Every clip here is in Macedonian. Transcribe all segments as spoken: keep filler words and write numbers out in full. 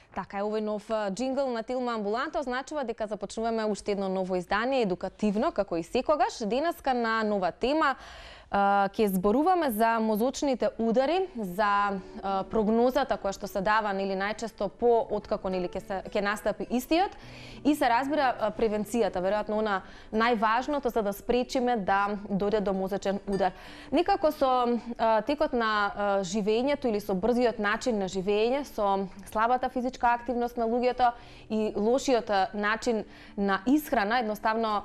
Така е, овој нов джингл на Тилма Амбуланта означува дека започнуваме уште едно ново издание, едукативно, како и секогаш. Денеска на нова тема ќе зборуваме за мозочните удари, за прогнозата која што се дава нели најчесто по откако нели ќе се ќе настапи истиот и се разбира превенцијата, веројатно она најважното за да спречиме да дојде до мозочен удар. Некако со текот на живењето или со брзиот начин на живење, со слабата физичка активност на луѓето и лошиот начин на исхрана, едноставно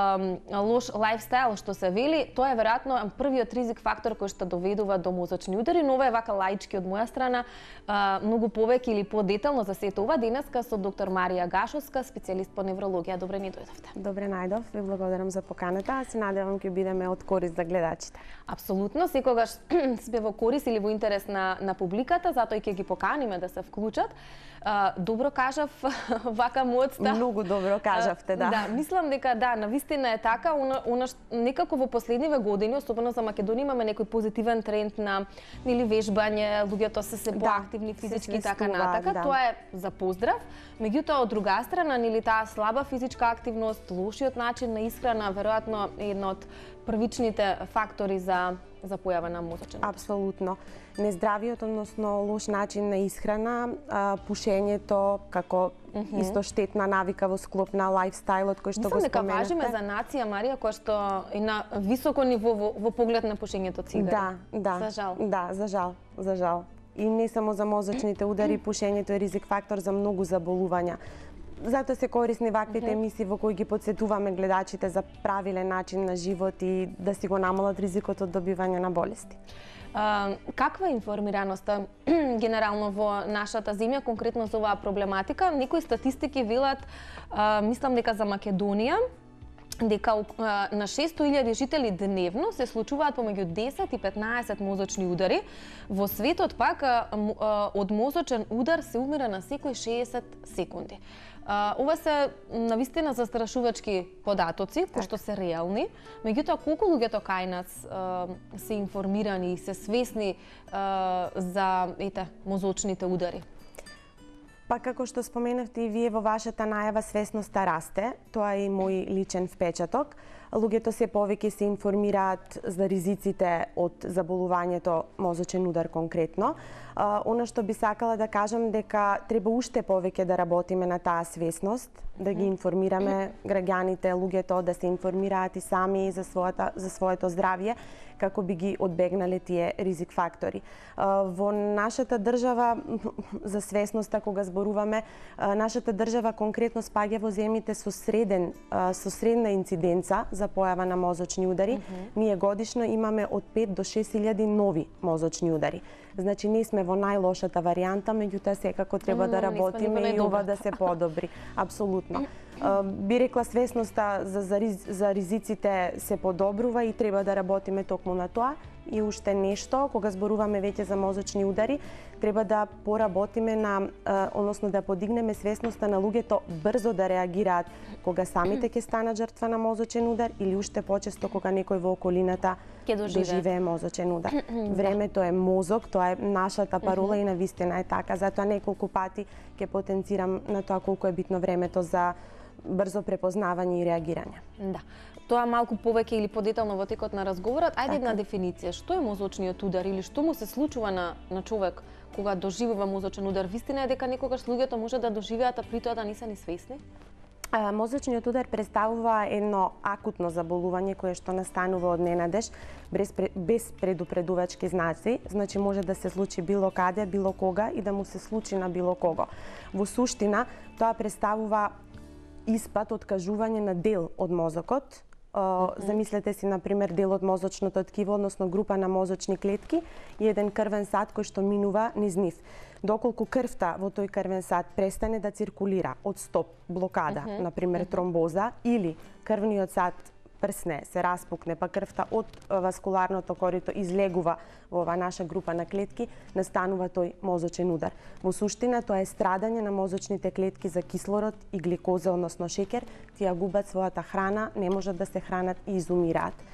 лош лајфстайл што се вели, тоа е веројатно првиот ризик фактор кој што доведува до мозочни удари, но ова е вака лаички од моја страна, многу повеќе или подетално за сето ова денеска со доктор Марија Гашовска, специјалист по неврологија. Добре ни дојдовте. Добре најдов, ви благодарам за поканата, а се надевам ќе бидеме од корист за гледачите. Апсолутно, секогаш сме во корист или во интерес на на публиката, затоа и ќе ги поканиме да се вклучат. Добро кажав вака моцта. Многу добро кажавте, да. Да, мислам дека да, навистина е така, она, она некако во последниве години, особено за Македонија, имаме некој позитивен тренд на нели вежбање, луѓето се се поактивни физички и така натака. Да. Тоа е за поздрав. Меѓутоа, од друга страна, нели таа слаба физичка активност, лошиот начин на исхрана, веројатно е една од првичните фактори за за појава на мозочен удар. Апсолутно. Нездравиот, односно лош начин на исхрана, а, пушењето како mm -hmm. исто штетна навика во склоп на лајфстајлот кој што Мислам го дека споменавте. важиме за нација, Марија, која што е на високо ниво во, во поглед на пушењето цигари. Да, да. За жал. Да, за жал, за жал. И не само за мозочните удари, пушењето е ризик фактор за многу заболувања. Затоа се корисни ваквите mm -hmm. емисии во кои ги подсетуваме гледачите за правилен начин на живот и да си го намалат ризикот од добивање на болести. А, каква е информираноста генерално во нашата земја, конкретно за оваа проблематика? Некои статистики велат, а, мислам дека за Македонија, дека а, на шестоста илјади жители дневно се случуваат помеѓу десет и петнаесет мозочни удари. Во светот пак а, а, од мозочен удар се умира на секој шеесет секунди. Uh, ова се навистина застрашувачки податоци, кои што се реални, меѓутоа колку луѓето кај нас uh, се информирани и се свесни uh, за ете мозочните удари? Па како што споменавте и вие во вашата најава, свесноста расте, тоа е и мој личен впечаток. Луѓето се повеќе се информираат за ризиците од заболувањето мозочен удар конкретно. Uh, Оно што би сакала да кажам дека треба уште повеќе да работиме на таа свесност, да ги информираме граѓаните, луѓето да се информираат и сами за својата за своето здравје, како би ги одбегнале тие ризик фактори. Uh, во нашата држава, за свесноста кога зборуваме, uh, нашата држава конкретно спаѓа во земјите со среден uh, со средна инциденца за појава на мозочни удари. Mm -hmm. Ние годишно имаме од пет до шест илјади нови мозочни удари. Значи не сме во најлошата варијанта, меѓутоа секако треба mm, да работиме и ова да се подобри. Апсолутно. Uh, би рекла свесноста за, за, риз, за ризиците се подобрува и треба да работиме токму на тоа. И уште нешто, кога зборуваме веќе за мозочни удари, треба да поработиме на, uh, односно да подигнеме свесноста на луѓето брзо да реагираат кога самите ќе станат жртва на мозочен удар или уште почесто кога некој во околината ќе доживее мозочен удар. Времето е мозок, тоа е нашата парола и навистина е така, затоа неколку пати ќе потенцирам на тоа колку е битно времето за брзо препознавање и реагирање. Да. Тоа малку повеќе или подетално во текот на разговорот. Ајде една дефиниција. Што е мозочниот удар или што му се случува на на човек кога доживува мозочен удар? Вистина е дека некогаш луѓето може да доживеат, а при тоа да не се ни свесни? А, мозочниот удар представува едно акутно заболување кое што настанува од ненадеж, без, без предупредувачки знаци, значи може да се случи било каде, било кога и да му се случи на било кого. Во суштина, тоа представува испад, откажување на дел од мозокот. Uh, замислете си, например, дел од мозочното ткиво, односно група на мозочни клетки и еден крвен сад кој што минува низ нив. Доколку крвта во тој крвен сад престане да циркулира од стоп, блокада, uh -huh. например тромбоза, или крвниот сад прсне, се распукне, па крвта од васкуларното корито излегува во оваа наша група на клетки, настанува тој мозочен удар. Во суштина тоа е страдање на мозочните клетки за кислород и гликоза, односно шеќер, тие губат својата храна, не можат да се хранат и изумираат.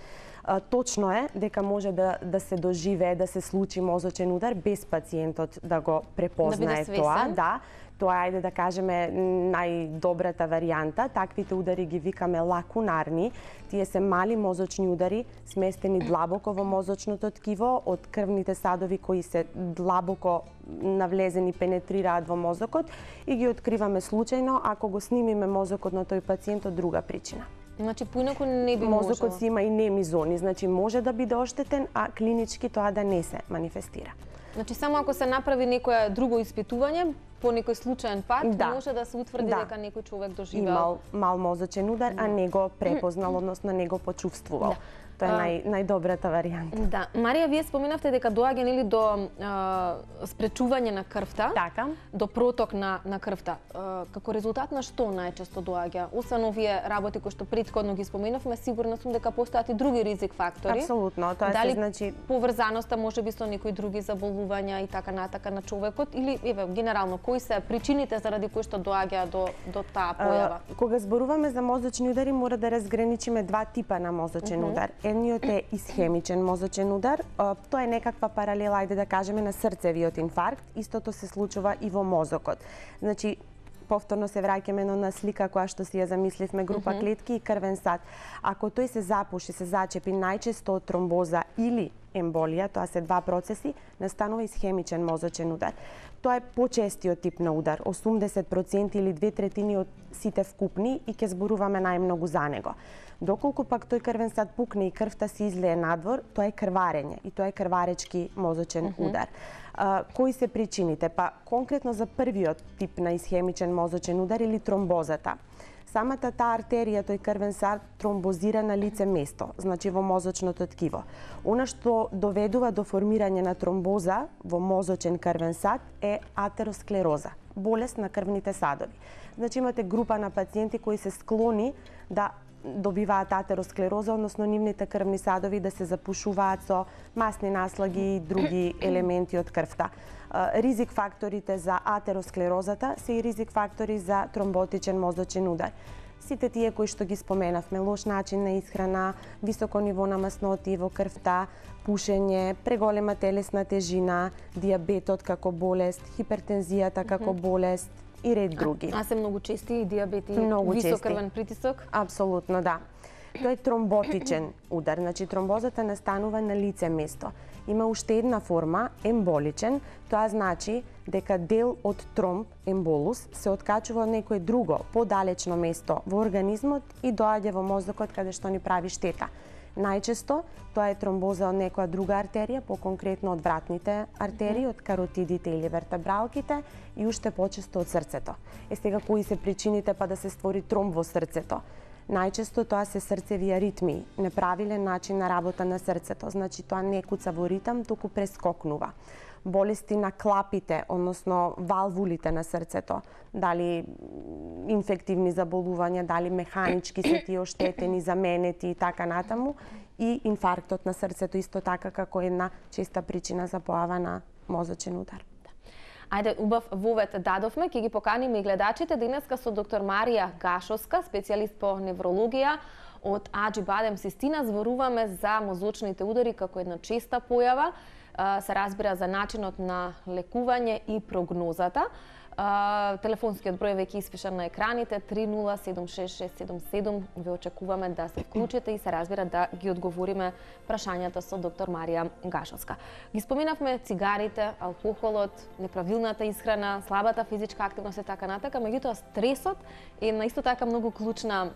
Точно е дека може да, да се доживее, да се случи мозочен удар без пациентот да го препознае да тоа. Да, тоа е, ајде да кажеме, најдобрата варијанта. Таквите удари ги викаме лакунарни. Тие се мали мозочни удари, сместени длабоко во мозочното ткиво од крвните садови кои се длабоко навлезени, пенетрираат во мозокот и ги откриваме случајно ако го снимиме мозокот на тој пациент од друга причина. Значи, поинаку не би Мозокот можело. си има и неми зони, значи може да биде оштетен, а клинички тоа да не се манифестира. Значи, само ако се направи некое друго испитување, по некој случаен пат, Да. може да се утврди Да. дека некој човек доживеал. Имал мал мозочен удар, а не го препознал, односно не го почувствувал. Тоа е нај, најдобрата варијанта. Да. Марија, вие споменавте дека доаѓа нели до а, спречување на крвта, Така. до проток на, на крвта. А, како резултат на што најчесто доаѓа? Освен овие работи кои што претходно ги споменавме, сигурна сум дека постојат и други ризик фактори. Апсолутно, тоа Дали се значи поврзаноста може би со некои други заболувања и така натака на човекот, или еве генерално кои се причините заради кои што доаѓа до до таа појава? А, кога зборуваме за мозочни удари, мора да разграничиме два типа на мозочен Мгм. удар. Едниот е исхемичен мозочен удар. А, Тоа е некаква паралела, ајде да кажеме, на срцевиот инфаркт. Истото се случува и во мозокот. Значи, повторно се враќаме на слика која што си ја замисливме, група Мгм. клетки и крвен сад. Ако тој се запуши, се зачепи најчесто од тромбоза или емболија, тоа се два процеси, настанува исхемичен мозочен удар. Тоа е почестиот тип на удар, осумдесет проценти или две третини од сите вкупни и ќе зборуваме најмногу за него. Доколку пак тој крвен сад пукне и крвта се излее надвор, тоа е крварење и тоа е крваречки мозочен Мгм. удар. А, кои се причините? Па конкретно за првиот тип на исхемичен мозочен удар или тромбозата. Самата таа артерија, тој крвен сад, тромбозира на лице место, значи во мозочното ткиво. Она што доведува до формирање на тромбоза во мозочен крвен сад е атеросклероза, болест на крвните садови. Значи имате група на пациенти кои се склони да добиваат атеросклероза, односно нивните крвни садови да се запушуваат со масни наслаги и други елементи од крвта. Ризик факторите за атеросклерозата се и ризик фактори за тромботичен мозочен удар. Сите тие кои што ги споменавме, лош начин на исхрана, високо ниво на масноти во крвта, пушење, преголема телесна тежина, дијабетот како болест, хипертензијата како болест и ред други. А се многу чести и дијабет и Многу висок чести. крвен притисок? Апсолутно, да. Тој е тромботичен удар, значи тромбозата настанува на лице место. Има уште една форма, емболичен, тоа значи дека дел од тромб, емболус, се откачува од некое друго, подалечно место во организмот и доаѓа во мозокот каде што ни прави штета. Најчесто тоа е тромбоза од некоја друга артерија, по-конкретно од вратните артерии, од каротидите или вертебралките и уште почесто од срцето. Е сега кои се причините па да се створи тромб во срцето? Најчесто тоа се срцеви аритмии, неправилен начин на работа на срцето, значи тоа не куца во ритам, туку прескокнува. Болести на клапите, односно валвулите на срцето, дали инфективни заболувања, дали механички се тие оштетени, заменети и така натаму, и инфарктот на срцето исто така како една честа причина за појава на мозочен удар. Ајде, убав вовет дадовме, ќе ги поканиме и гледачите денеска со доктор Марија Гашовска, специјалист по неврологија од Аџибадем Систина. Зборуваме за мозочните удари како една честа појава, се разбира за начинот на лекување и прогнозата. Телефонскиот број веќе испишан на екраните три нула седум шест шест седум седум. Ве очекуваме да се вклучите и се разбира да ги одговориме прашањата со доктор Марија Гашовска. Ги споменавме цигарите, алкохолот, неправилната исхрана, слабата физичка активност и така натака, меѓутоа стресот е на исто така многу клучна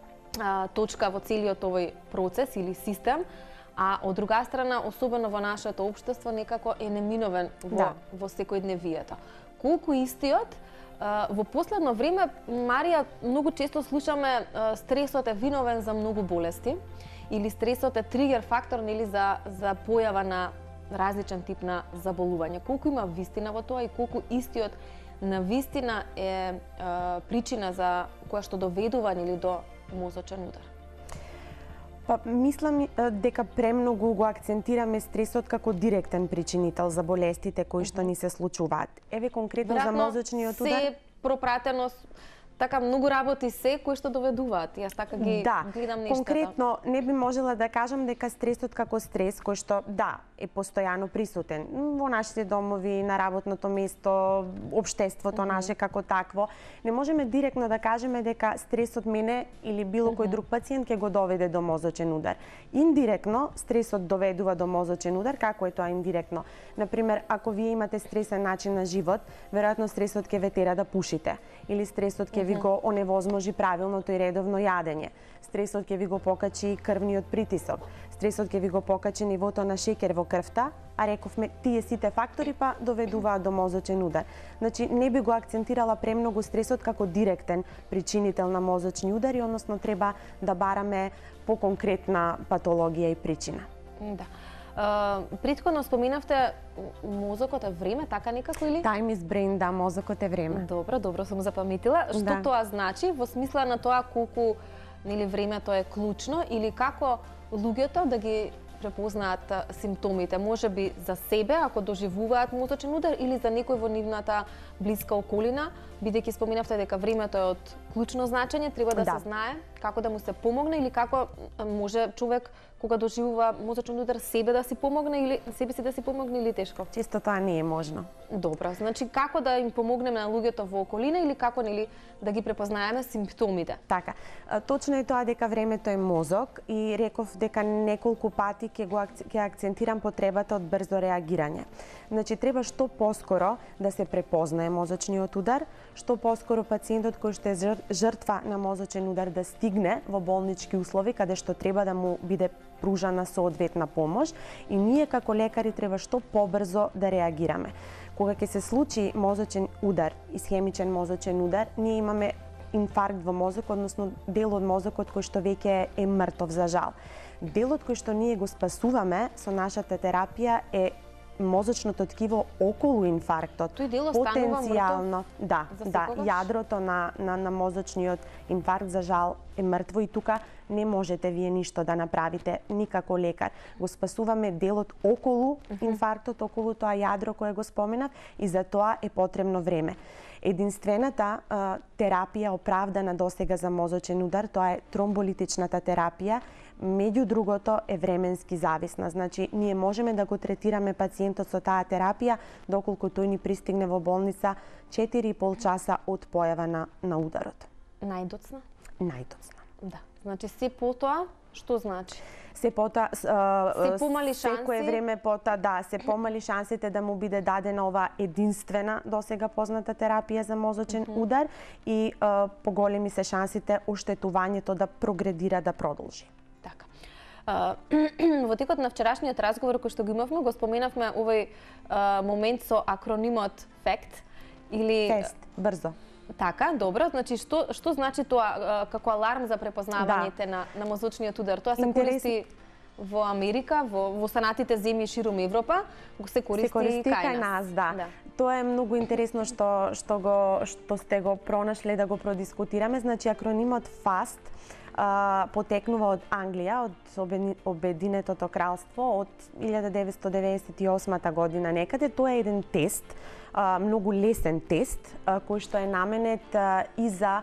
а, точка во целиот овој процес или систем. А од друга страна, особено во нашето општество, некако е неминовен во, Да. во секојдневието. Колку истиот, во последно време, Марија, многу често слушаме стресот е виновен за многу болести или стресот е тригер фактор нели за за појава на различен тип на заболување. Колку има вистина во тоа и колку истиот на вистина е, е причина за која што доведува нели до мозочен удар? Па, мислам е, дека премногу го акцентираме стресот како директен причинител за болестите кои што ни се случуваат. Еве конкретно за мозочниот удар. Се пропратено така многу работи се кои што доведуваат. Јас така ги да, гледам нештата. Конкретно не би можела да кажам дека стресот како стрес кој што да е постојано присутен во нашите домови, на работното место, општеството mm -hmm. наше како такво, не можеме директно да кажеме дека стресот мене или било кој друг пациент ќе го доведе до мозочен удар. Индиректно стресот доведува до мозочен удар, како е тоа индиректно? Например, ако вие имате стресен начин на живот, веројатно стресот ќе ве тера да пушите или стресот ќе ви го оневозможи правилното и редовно јадење. Стресот ќе ви го покачи крвниот притисок. Стресот ќе ви го покачи нивото на шеќер во крвта, а рековме тие сите фактори па доведуваат до мозочен удар. Значи не би го акцентирала премногу стресот како директен причинител на мозочни удари, односно треба да бараме по конкретна патологија и причина. Да. Uh, Претходно споминавте мозокот е време, така некако или? Time is brain, да, мозокот е време. Добро, добро сум запаметила. Што да. Тоа значи во смисла на тоа колку нели времето е клучно или како луѓето да ги препознаат симптомите, може би за себе ако доживуваат мозочен удар или за некој во нивната блиска околина, бидејќи споминавте дека времето е од клучно значење, треба да, да се знае како да му се помогне или како може човек кога доживува мозочен удар себе да си помогне или себе си да си помогне или тешко? Често тоа не е можно. Добро, значи како да им помогнеме на луѓето во околина или како нели да ги препознаеме симптомите? Така. Точно е тоа дека времето е мозок и реков дека неколку пати ќе го ќе акцентирам потребата од брзо реагирање. Значи треба што поскоро да се препознае мозочниот удар, што поскоро пациентот кој што е жртва на мозочен удар да стигне во болнички услови каде што треба да му биде пружана соодветна помош и ние како лекари треба што побрзо да реагираме. Кога ќе се случи мозочен удар, исхемичен мозочен удар, ние имаме инфаркт во мозок, односно дел од мозокот кој што веќе е мртов за жал. Делот кој што ние го спасуваме со нашата терапија е мозочното ткиво околу инфарктот. Тој дел останува потенцијално, да, да, секогаш? јадрото на, на на мозочниот инфаркт за жал е мртво и тука не можете вие ништо да направите, никако лекар. Го спасуваме делот околу инфарктот, околу тоа јадро кое го споменав и за тоа е потребно време. Единствената а, терапија оправдана досега за мозочен удар, тоа е тромболитичната терапија, меѓу другото е временски зависна. Значи, ние можеме да го третираме пациентот со таа терапија доколку тој ни пристигне во болница четири и пол часа од појава на, на ударот. Најдоцна? Најдоцна. Да. Значи, се потоа, што значи? Се потоа, се помали шанси? Секое време потоа, да, се помали шансите да му биде дадена ова единствена досега позната терапија за мозочен mm -hmm. удар и а, поголеми се шансите оштетувањето да прогредира, да продолжи. Така. А, во текот на вчерашниот разговор кој што го имавме, го споменавме овој а, момент со акронимот фект или Фест, брзо. Така, добро. Значи што што значи тоа како аларм за препознавањето да. на на мозочниот удар? Тоа се Интерес... користи во Америка, во во останатите земји широм Европа, го се користи, се користи кај, кај нас, да. да. Тоа е многу интересно што што го што сте го пронашле да го продискутираме. Значи акронимот фаст а, потекнува од Англија, од Обединетото кралство од илјада деветстотини деветдесет и осма година некаде. Тоа е еден тест, а, многу лесен тест, а, кој што е наменет а, и за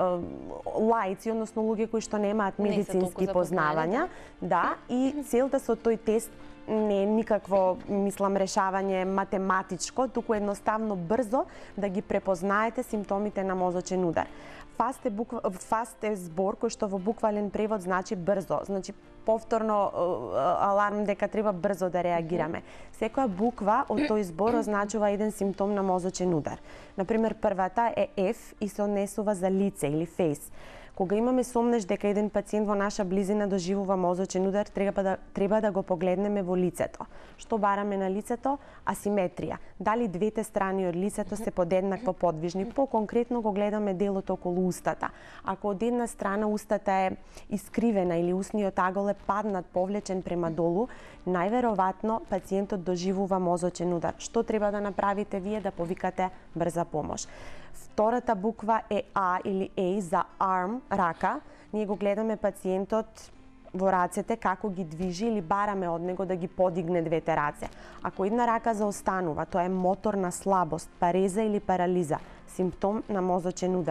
лаици, односно луѓе кои што немаат медицински не познавања, да, и целта со тој тест не е никакво, мислам, решавање математичко, туку едноставно брзо да ги препознаете симптомите на мозочен удар. Фаст е, буква, фаст е збор кој што во буквален превод значи брзо, значи повторно аларм дека треба брзо да реагираме. Секоја буква од тој збор означува еден симптом на мозочен удар. Например, првата е F и се однесува за лице или face. Кога имаме сомнеш дека еден пациент во наша близина доживува мозочен удар, треба да, треба да го погледнеме во лицето. Што бараме на лицето? Асиметрија. Дали двете страни од лицето се подеднакво подвижни? По-конкретно го гледаме делот околу устата. Ако од една страна устата е искривена или устниот агол е паднат, повлечен према долу, најверојатно пациентот доживува мозочен удар. Што треба да направите вие? Да повикате брза помош. Втората буква е А или A за arm, рака. Ние го гледаме пациентот во рацете како ги движи или бараме од него да ги подигне двете раце. Ако една рака заостанува, тоа е моторна слабост, пареза или парализа, симптом на мозочен удар.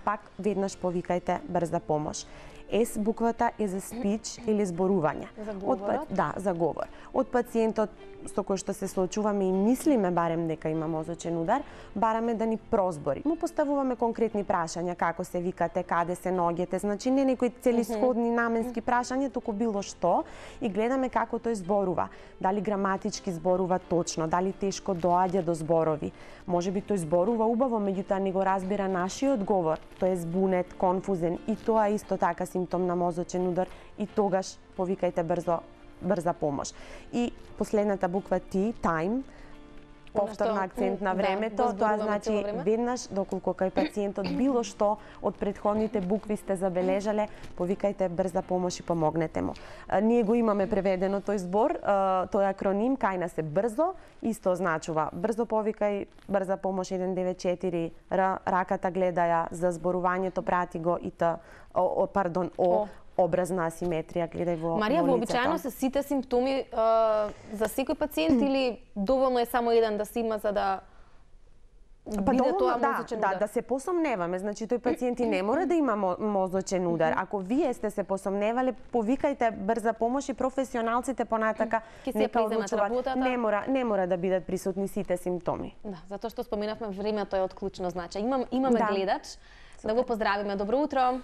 пак веднаш повикајте брза помош. С буквата е за спич или зборување. За говорот? Да, за говор. Од пациентот со кој што се соочуваме и мислиме барем дека има мозочен удар, бараме да ни прозбори. Му поставуваме конкретни прашања, како се викате, каде се наоѓате, значи не некои целисходни наменски прашања, туку било што, и гледаме како тој зборува. Дали граматички зборува точно, дали тешко доаѓа до зборови. Можеби тој зборува убаво, меѓутоа не го разбира нашиот говор. Тој е збунет, конфузен, и тоа е исто така симптом на мозочен удар, и тогаш повикајте брзо брза помош. И последната буква Т, time, повторно акцент на времето, да, тоа значи време? Веднаш, доколку кај пациентот било што од претходните букви сте забележале, повикајте брза помош и помогнете му. А, ние го имаме преведено тој збор, а, тој акроним, кај нас е брзо, исто означува брзо повикај, брза помош еден девет четири, Р, раката гледаја, за зборувањето прати го и Т, о, о, пардон, О, о. Образна асиметрија, гледај во Марија, во вообичаено се сите симптоми а, за секој пациент или доволно е само еден да се има за да Па биде доволно, тоа да, мозочен да, удар? да се посомневаме. Значи, тој пациент и не мора да има мо- мозочен удар. Ако вие сте се посомневале, повикајте брза помош и професионалците понатака Ќе се нека преземат одлучуваат. работата. Не мора, не мора да бидат присутни сите симптоми. Да, затоа што споменавме времето е од клучно значај. Имам, имаме Да. гледач, да го поздравиме. Добро утро.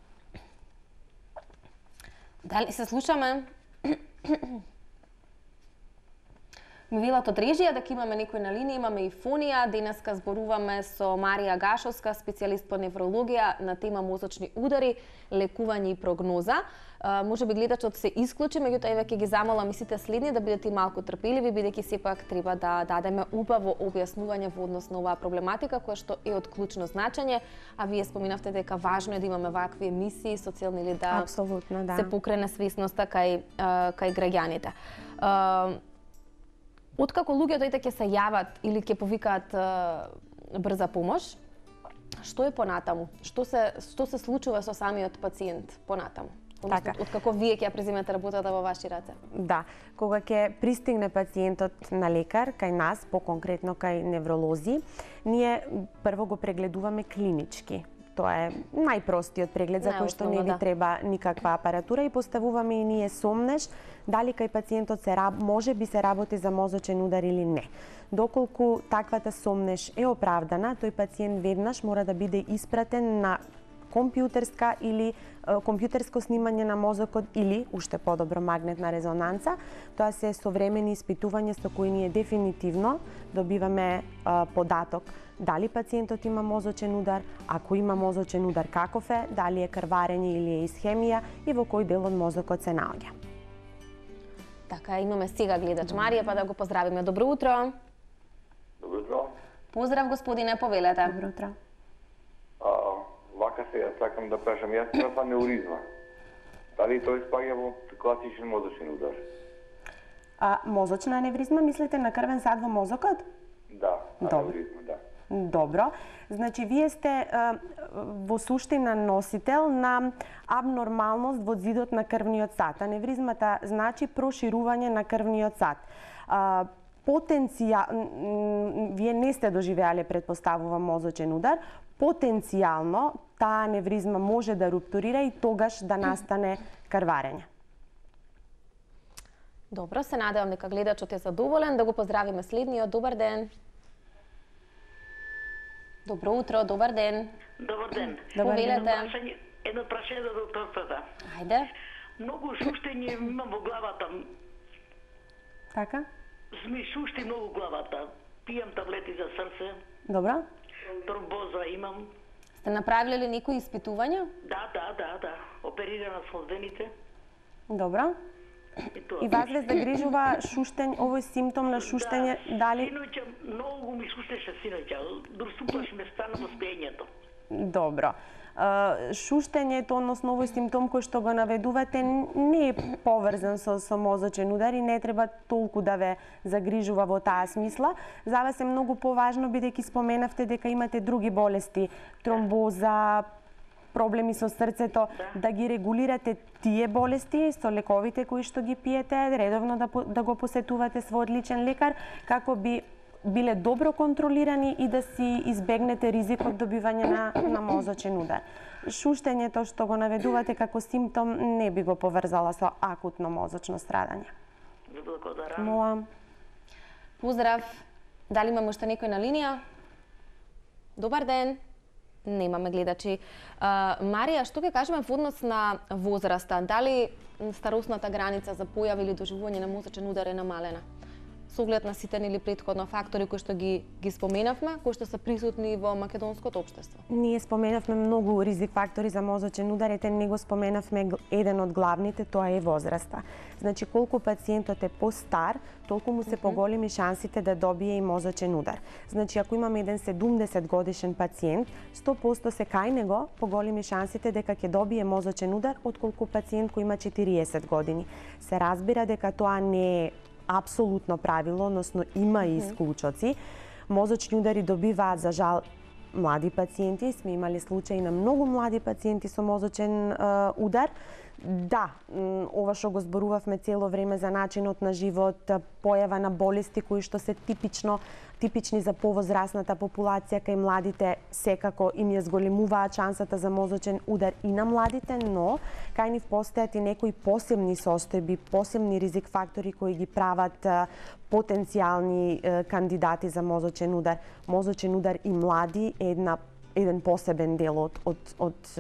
Дали се слушаме? Ми велат од режија дека имаме некој на линија, имаме и фонија. Денеска зборуваме со Марија Гашовска, специјалист по неврологија на тема мозочни удари, лекување и прогноза. А, може би гледачот се исклучи, меѓутоа еве ќе ги замолам и сите следни да бидете малку трпеливи, бидејќи сепак треба да дадеме убаво објаснување во однос на оваа проблематика која што е од клучно значење, а вие споминавте дека важно е да имаме вакви емисии со цел нели да Апсолутно, да. се покрене свесноста кај а, кај граѓаните. А, Откако луѓето ете ќе се јават или ќе повикаат а, брза помош, што е понатаму? Што се што се случува со самиот пациент понатаму? Односно, Така. откако вие ќе ја преземете работата во ваши раце? Да, кога ќе пристигне пациентот на лекар, кај нас, по-конкретно кај невролози, ние прво го прегледуваме клинички. Тоа е најпростиот преглед за кој што не ви Најосновно, да. треба никаква апаратура, и поставуваме и ние сомнеш дали кај пациентот се раб, може би се работи за мозочен удар или не. Доколку таквата сомнеш е оправдана, тој пациент веднаш мора да биде испратен на компјутерска или е, компјутерско снимање на мозокот или, уште подобро, магнетна резонанца. Тоа се современи испитувања со кои ние дефинитивно добиваме е, податок дали пациентот има мозочен удар, ако има мозочен удар каков е, дали е крварење или е исхемија и во кој дел од мозокот се наоѓа. Така, имаме сега гледач Марија, па да го поздравиме. Добро утро. Добро утро. Поздрав, господине, повелете. Добро утро. А, вака сега сакам да прашам, јас имам анеуризма. Дали тој спаѓа во класичен мозочен удар? А мозочна аневризма, мислите на крвен сад во мозокот? Да, Добро. анеуризма, да. Добро. Значи, вие сте е, во суштина носител на абнормалност во зидот на крвниот сад. Аневризмата значи проширување на крвниот сад. А, потенцијал, вие не сте доживеале, предпоставувам, мозочен удар, потенцијално таа аневризма може да руптурира и тогаш да настане крварење. Добро, се надевам дека гледачот е задоволен. Да го поздравиме следниот. Добар ден. Добро утро, добар ден. Добар ден. Добар ден. Едно прашање, едно прашање за докторката. Ајде. Многу шуштење имам во главата. Така? Ми шушти многу главата. Пијам таблети за срце, Добро? тромбоза имам. Сте направиле ли некои испитувања? Да, да, да, да. Оперирана сум вените. Добро. И тоа. И вас ве загрижува шуштење, овој симптом на шуштење, дали... Синоќа, многу ми шуштеше синоќа. Дурсупаш ме стана во спиењето. Добро. Е, Шуштењето, односно овој симптом кој што го наведувате, не е поврзан со, со мозочен удар и не треба толку да ве загрижува во таа смисла. За вас е многу поважно, бидејќи споменавте дека имате други болести, тромбоза, проблеми со срцето, да. да ги регулирате тие болести со лековите кои што ги пиете, редовно да, да го посетувате својот личен лекар, како би биле добро контролирани и да си избегнете ризикот добивање на, на мозочен удар. Шуштењето што го наведувате како симптом не би го поврзала со акутно мозочно страдање. Благодарам. Молам. Поздрав. Дали имаме уште некој на линија? Добар ден. Немаме гледачи. А, Марија, што ќе кажеме во однос на возраста? Дали старосната граница за појави или доживување на мозочен удар е намалена? Со оглед на сите или претходно фактори кои што ги ги споменавме, кои што се присутни во македонското општество. Ние споменавме многу ризик фактори за мозочен удар, ете не го споменавме еден од главните, тоа е возраста. Значи колку пациентот е постар, толку му се поголеми шансите да добие и мозочен удар. Значи ако имаме еден седумдесет годишен пациент, сто проценти се кај него поголеми шансите дека ќе добие мозочен удар отколку пациент кој има четириесет години. Се разбира дека тоа не е апсолутно правило, односно има и исклучоци. Мозочни удари добиваат за жал млади пациенти, сме имали случаи на многу млади пациенти со мозочен е, удар. Да, ова што го зборувавме цело време за начинот на живот, појава на болести кои што се типично типични за повозрасната популација, кај младите секако им ја зголемуваат шансата за мозочен удар и на младите, но кај нив постојат и некои посебни состојби, посебни ризик фактори кои ги прават потенцијални кандидати за мозочен удар. Мозочен удар и млади е една еден посебен дел од од, од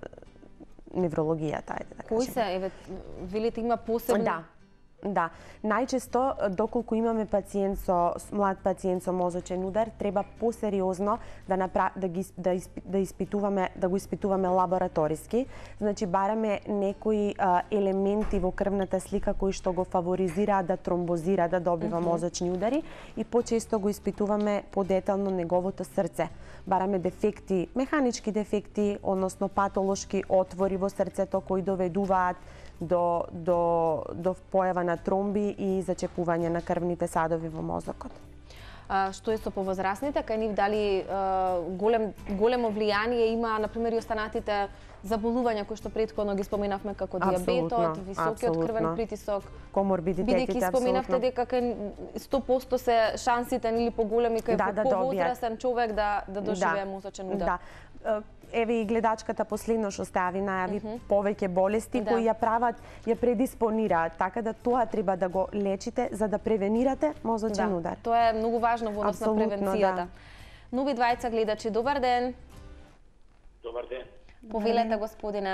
неврологијата, ајде да кажеме. Кои се, еве, велите има посебни? Да. Да, најчесто доколку имаме пациент со млад пациент со мозочен удар, треба посериозно да напра... да ги да, исп... да испитуваме, да го испитуваме лабораториски. Значи бараме некои а, елементи во крвната слика кои што го фаворизираат да тромбозира, да добива mm -hmm. мозочни удари и почесто го испитуваме подетално неговото срце. Бараме дефекти, механички дефекти, односно патолошки отвори во срцето кои доведуваат до, до, до појава на тромби и зачепување на крвните садови во мозокот. А, што е со повозрасните, кај нив дали а, голем, големо влијание има, например, и останатите заболувања кои што претходно ги споменавме како диабетот, високиот крвен притисок, коморбидитетите, бидејќи споменавте дека кај сто проценти се шансите нели поголеми кај да, да повозрасен човек да да доживее да, мозочен удар. Да. Еве и гледачката последно што стави најави mm -hmm. повеќе болести да. кои ја прават, ја предиспонираат, така да тоа треба да го лечите за да превенирате мозочен да. удар. Тоа е многу важно во однос на превенцијата. Да. Нови двајца гледачи, добар ден. Добар ден. Повелете, господине.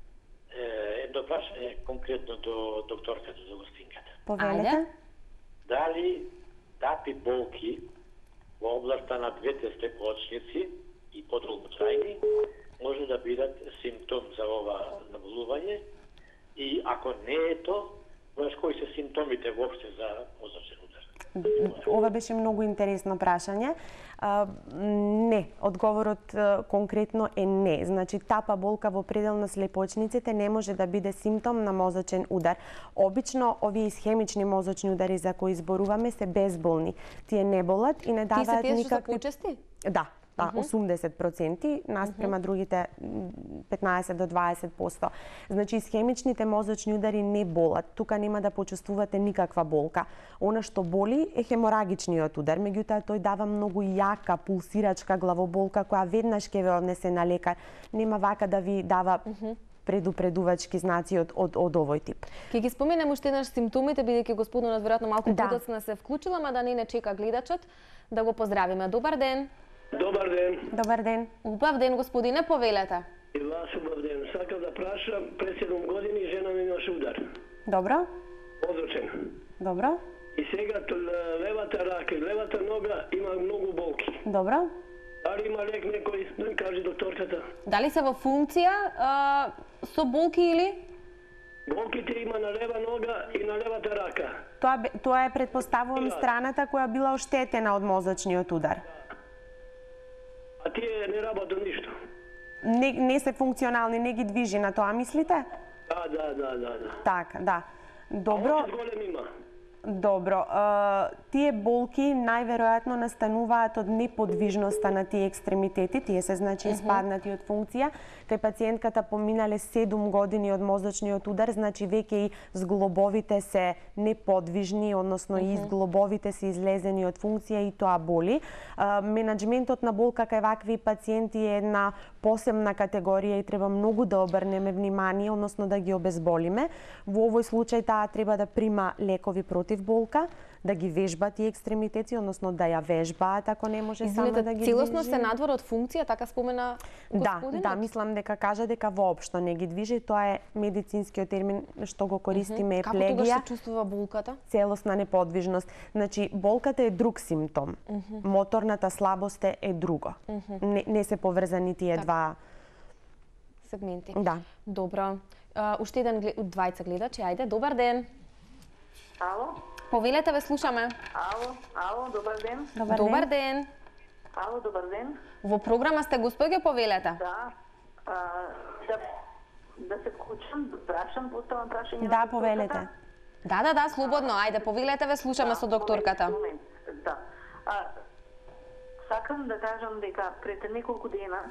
Е, едно прашање конкретно до докторката, до гостинката. Повелете. Дали такви болки во областа на двете степоочници и подолготрајни може да бидат симптом за ова заболување и ако не е то, кои се симптомите воопште за мозочен удар? Ова беше многу интересно прашање. А, не, одговорот а, конкретно е не. Значи, тапа болка во предел на слепоочниците не може да биде симптом на мозочен удар. Обично, овие исхемични мозочни удари за кои зборуваме се безболни. Тие не болат и не даваат никакви... Ти се тие што се почести? Да. Да, осумдесет проценти, наспрема uh -huh. другите петнаесет до дваесет проценти. Значи, исхемичните мозочни удари не болат. Тука нема да почувствувате никаква болка. Она што боли е хеморагичниот удар, меѓутоа тој дава многу јака, пулсирачка главоболка, која веднаш ќе ве однесе на лекар. Нема вака да ви дава uh -huh. предупредувачки знаци од, од, од овој тип. Ке ги споменам уште еднаш симптомите, бидејќи господинот веројатно малку да. подоцна се вклучила, ма да не не чека гледачот, да го поздравиме. Добар ден. Добар ден. Добар ден. Убав ден, господине, повелете. И вас убав ден. Сакам да прашам, пред седум години жена ми имаше удар. Добро. Мозочен. Добро. И сега левата рака и левата нога има многу болки. Добро. Дали има лек некој, да ми каже докторката? Дали се во функција а, со болки или? Болките има на лева нога и на левата рака. Тоа, тоа е, предпоставувам, страната која била оштетена од мозочниот удар. А тие не работат ништо. Не, не се функционални, не ги движи, на тоа мислите? Да, да, да, да. да. Така, да. Добро. А голем има? Добро. Е, тие болки најверојатно настануваат од неподвижноста на тие екстремитети, тие се значи испаднати од функција. Кај пациентката поминале седум години од мозочниот удар, значи веќе и зглобовите се неподвижни, односно и зглобовите се излезени од функција и тоа боли. Е, менаџментот на болка кај вакви пациенти е една посебна категорија и треба многу да обрнеме внимание, односно да ги обезболиме. Во овој случај таа треба да прима лекови против болка, да ги вежба тие екстремитети, односно да ја вежбаат ако не може сама да ги целосно движи. се надвор од функција, така спомена господинот? Да, да, мислам дека кажа дека воопшто не ги движи, тоа е медицинскиот термин што го користиме е Како тогаш плегија, се чувствува болката? целосна неподвижност. Значи, болката е друг симптом. Моторната слабост е друго. Не, не се поврзани тие два сегменти. Да. Добро. А, уште еден глед... двајца гледачи, ајде, добар ден. Ало? Повелете, ве слушаме. Ало, ало, добар ден. Добар, Добар ден. ден. Ало, добар ден. Во програма сте, господје, повелете. Да. А, да, да се вклучам, да прашам, поставам прашање. Да, на повелете. докторката? Да, да, да, слободно. Ајде, повелете, ве слушаме со докторката. Момент, момент. Да. А, сакам да кажам дека пред неколку дена,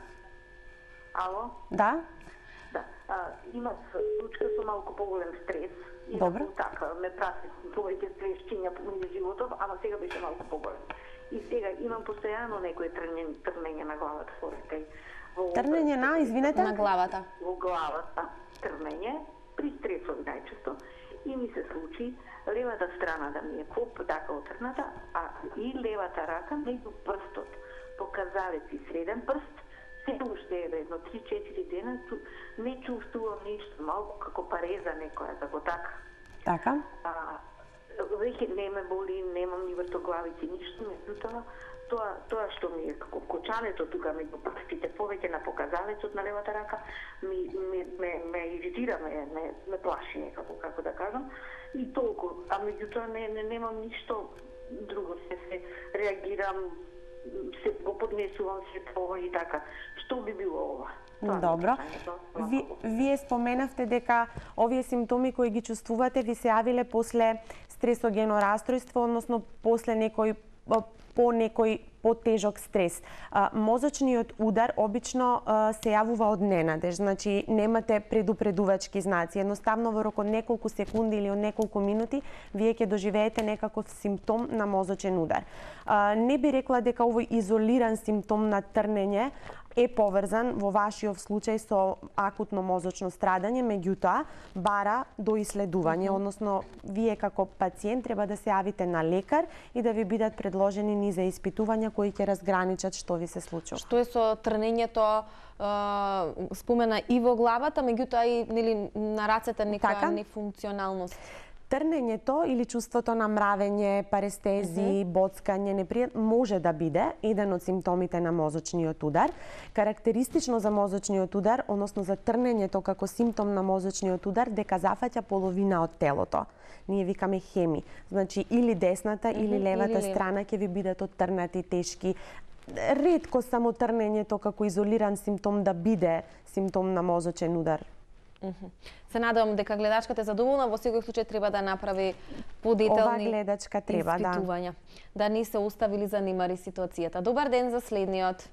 ало, Да? да, а, имав случка со малку поголем стрес. И Добро. така, ме праси повеќе стресчиња по животов, ама сега беше малку поголем. И сега имам постојано некои трнење, трнење на главата, кај во Трнење на, извинете? На главата. во главата, трнење при стресови најчесто. И ми се случи левата страна да ми е поп така отрната, а и левата рака меѓу прстот, показалец и среден прст, се уште е едно три-четири дена, ту, не чувствувам ништо, малку како пареза некоја, како така. Така. А, веќе не ме боли, немам ни вртоглавици, ништо, меѓутоа, тоа, тоа што ми е како кочането тука меѓу прстите, повеќе на показалецот на левата рака, ми, ми, ме, ме иритира, ме, ме, ме плаши некако, како да кажам, и толку. А меѓутоа не, не, немам ништо друго, се, се реагирам, се го поднесувам се ова и така. Што би било ова? Тоа ми е Добро. прашањето. Ви, вие споменавте дека овие симптоми кои ги чувствувате ви се јавиле после стресогено расстройство, односно после некој по некој потежок стрес. А, мозочниот удар обично а, се јавува од ненадеж, значи немате предупредувачки знаци. Едноставно во рок од неколку секунди или од неколку минути вие ќе доживеете некаков симптом на мозочен удар. А, не би рекла дека овој изолиран симптом на трнење е поврзан во вашиот случај со акутно мозочно страдање, меѓутоа бара до исследување, mm -hmm. односно вие како пациент треба да се јавите на лекар и да ви бидат предложени низа испитувања кои ќе разграничат што ви се случува. Што е со трнењето, е, спомена и во главата, меѓутоа и нели на рацете нека Така. нефункционалност. Трнењето или чувството на мравење, парестези, mm -hmm. боцкање, непријат може да биде еден од симптомите на мозочниот удар. Карактеристично за мозочниот удар, односно за трнењето како симптом на мозочниот удар, дека зафаќа половина од телото. Ние викаме хеми. Значи или десната mm -hmm. или левата или страна ќе ви бидат оттрнати, тешки. Ретко само трнењето како изолиран симптом да биде симптом на мозочен удар. Се надевам дека гледачката е задоволна, во секој случај треба да направи подетелни Ова гледачка треба, да. испитувања. Да не се оставили занимари ситуацијата. Добар ден за следниот.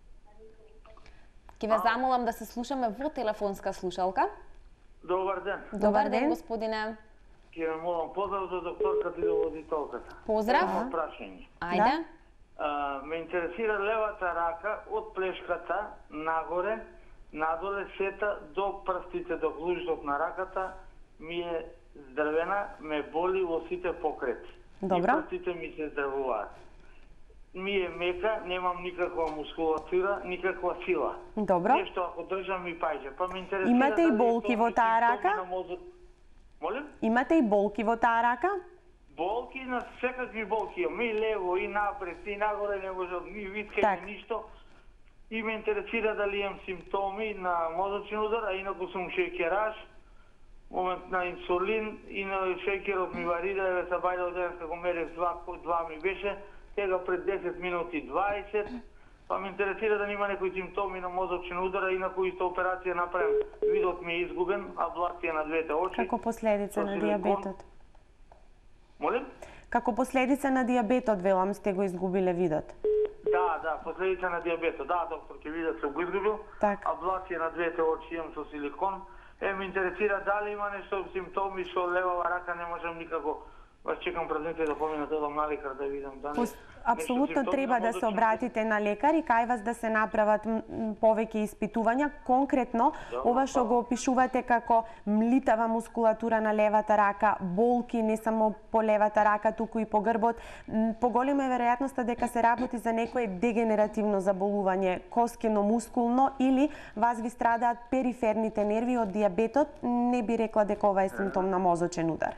Ќе ве замолам да се слушаме во телефонска слушалка. Добар ден. Добар, Добар ден, ден. господине. Ќе ве молам поздрав за докторката и за водителката. Поздрав. Имам прашање. Ајде. А, ме интересира левата рака од плешката нагоре, надоле сета до прстите, до глуждот на раката ми е здрвена, ме боли во сите покрети. Добро. И прстите ми се здравуваат. Ми е мека, немам никаква мускулатура, никаква сила. Добро. Нешто ако држам ми паѓа. Па ме интересира Имате и дали е болки тоа во таа симптоми рака? на мозок. Молим? Имате и болки во таа рака? Болки на секакви болки имам, и лево, и напред, и нагоре, не може ни виткање, Так. ништо. И ме интересира дали имам симптоми на мозочен удар, а инаку сум шеќераш, момент на инсулин и на шеќерот ми вари, да ве сабајдал денес како мерев два, два ми беше, тега пред десет минути дваесет, па ме интересира да има некои симптоми на мозочен удар, а инаку исто операција направим. Видот ми е изгубен, аблација на двете очи. Како последица Со на силикон. дијабетот? Молим? Како последица на дијабетот, велам, сте го изгубиле видот. Да, да, последица на дијабетот. Да, доктор, ќе видат се го изгубил. Так. Аблација на двете очи имам со силикон. Е, ме интересира дали има нешто симптоми со левава рака, не можам никако. Вас чекам пред дните да поминат одам на лекар да видам дали. Пос... Апсолутно треба да се обратите на лекар и кај вас да се направат повеќе испитувања. Конкретно, ова што го опишувате како млитава мускулатура на левата рака, болки не само по левата рака, туку и по грбот, поголема е веројатноста дека се работи за некое дегенеративно заболување, коскено-мускулно или вас ви страдаат периферните нерви од дијабетот, не би рекла дека ова е симптом на мозочен удар.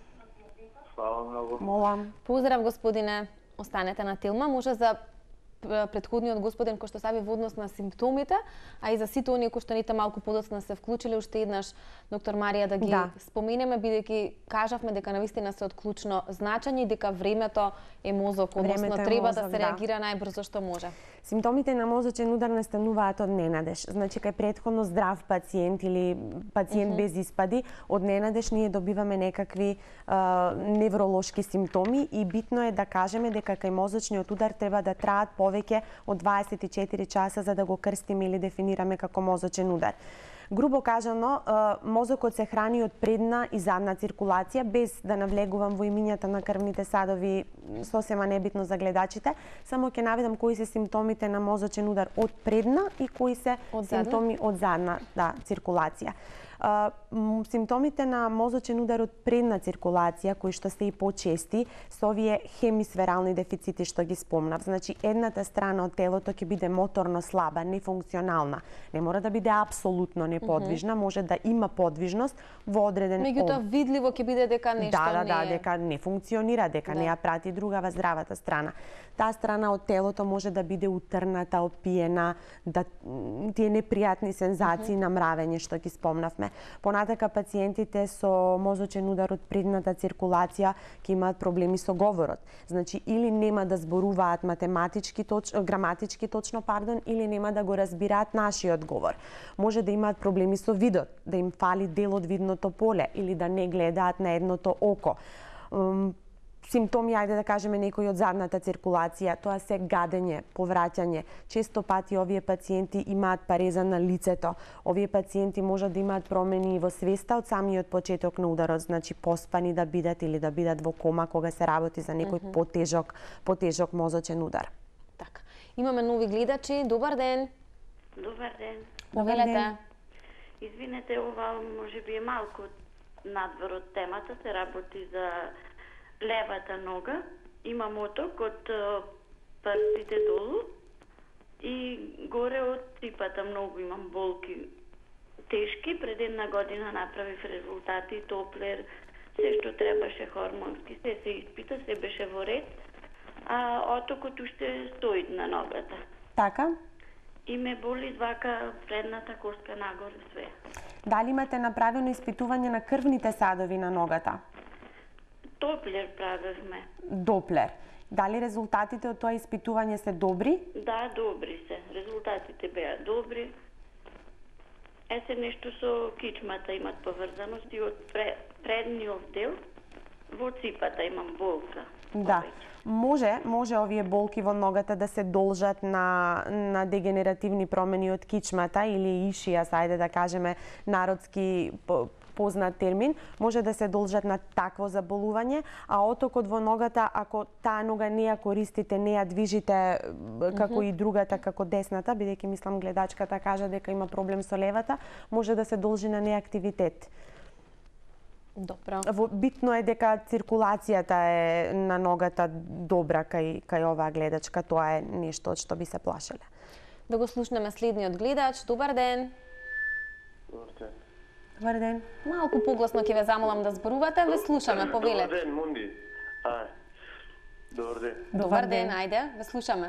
Фала многу. Молам. Поздрав, господине. Останете на Тилма. Може за претходниот господин кој што сави во однос на симптомите, а и за сите оние кои што ните малку подоцна се вклучиле уште еднаш, доктор Марија, да ги да. споменеме, бидејќи кажавме дека навистина се од клучно значење и дека времето е мозок, односно треба мозок, да се реагира да. најбрзо што може. Симптомите на мозочен удар настануваат од ненадеж. Значи, кај претходно здрав пациент или пациент mm -hmm. без испади, од ненадеж ние добиваме некакви а, невролошки симптоми и битно е да кажеме дека кај мозочниот удар треба да траат повеќе од дваесет и четири часа за да го крстиме или дефинираме како мозочен удар. Грубо кажано, мозокот се храни од предна и задна циркулација, без да навлегувам во имињата на крвните садови, сосема небитно за гледачите, само ќе наведам кои се симптомите на мозочен удар од предна и кои се од симптоми од задна да, циркулација. Uh, симптомите на мозочен удар од предна циркулација, кои што се и почести, со овие хемисферални дефицити што ги спомнав. Значи, едната страна од телото ќе биде моторно слаба, нефункционална. Не мора да биде апсолутно неподвижна, mm -hmm. може да има подвижност во одреден ом. Меѓутоа, видливо ќе биде дека нешто да, да, не да, е... дека не функционира, дека да. не ја прати другава здравата страна. Таа страна од телото може да биде утрната, опиена, да тие непријатни сензации mm -hmm. на мравење што ги спомнавме. Понатака пациентите со мозочен удар од предната циркулација ќе имаат проблеми со говорот. Значи, или нема да зборуваат математички точ, граматички точно, пардон, или нема да го разбираат нашиот говор. Може да имаат проблеми со видот, да им фали дел од видното поле или да не гледаат на едното око. Симптоми, ајде да кажеме некои од задната циркулација, тоа се гадење, повраќање. Често пати овие пациенти имаат пареза на лицето. Овие пациенти можат да имаат промени во свеста од самиот почеток на ударот, значи поспани да бидат или да бидат во кома кога се работи за некој mm -hmm. потежок, потежок мозочен удар. Така. Имаме нови гледачи. Добар ден. Добар ден. Повелете. Извинете, ова можеби е малку надвор од темата, се работи за левата нога, имам оток од прстите долу и горе од ципата многу имам болки тешки. Пред една година направив резултати, топлер, се што требаше хормонски, се се испита, се беше во ред, а отокот уште стои на ногата. Така? И ме боли вака предната коска нагоре све. Дали имате направено испитување на крвните садови на ногата? Доплер правевме. Доплер. Дали резултатите од тоа испитување се добри? Да, добри се. Резултатите беа добри. Е се нешто со кичмата имат поврзаност и од предниот дел во ципата имам болка. Да. Може, може овие болки во ногата да се должат на, на дегенеративни промени од кичмата или ишија, ајде да кажеме народски познат термин, може да се должат на такво заболување, а отокот во ногата, ако таа нога не ја користите, не ја движите како mm -hmm. и другата, како десната, бидејќи мислам гледачката кажа дека има проблем со левата, може да се должи на неактивитет. Добро. Битно е дека циркулацијата е на ногата добра кај, кај оваа гледачка, тоа е нешто од што би се плашеле. Да го слушнеме следниот гледач. Добар ден. Добар ден. Добар ден. Малку погласно ќе ве замолам да зборувате, ве слушаме, повелете. Добар ден, Мунди. Ај. Добар ден. Добар ден, ајде, ве слушаме.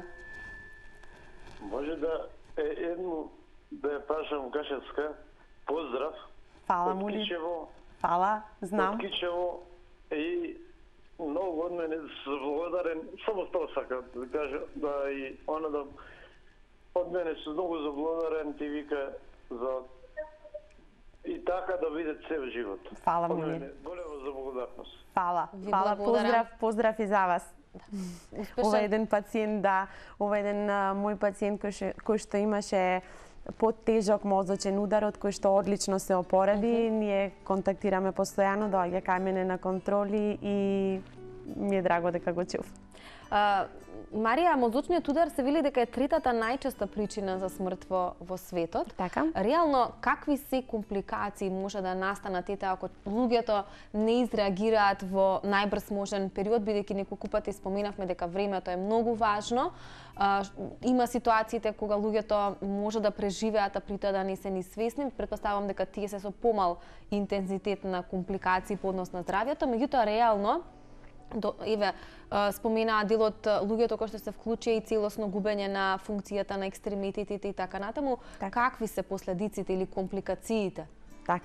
Може да е едно да ја прашам Гашевска. Поздрав. Фала, Мунди. Фала, знам. Од Кичево и многу од мене се благодарен, само тоа сака да кажа, да и она да од мене се многу заблагодарен, ти вика за и така да видат цел живот. Фала, Мунди. Големо за благодарност. Фала, Ви фала, благодарам. поздрав, поздрав и за вас. Успешен. Ова еден пациент, да, ова еден а, мој пациент кој, ше, кој што имаше потежок мозочен удар, од кој што одлично се опорави. Mm -hmm. Ние контактираме постојано, доаѓа кај мене на контроли и ми е драго дека го чув. А, Марија, мозочниот удар се вели дека е третата најчеста причина за смрт во, во светот. Така. Реално, какви се компликации може да настанат ете ако луѓето не изреагираат во најбрз можен период, бидејќи неколку пати споменавме дека времето е многу важно. А, има ситуациите кога луѓето може да преживеат, а при тоа да не се ни свесни. Претпоставувам дека тие се со помал интензитет на компликации по однос на здравјето, меѓутоа реално До, еве, спомена дел од луѓето кои што се вклучија и целосно губење на функцијата на екстремитетите и така натаму. Так. Какви се последиците или компликациите? Так.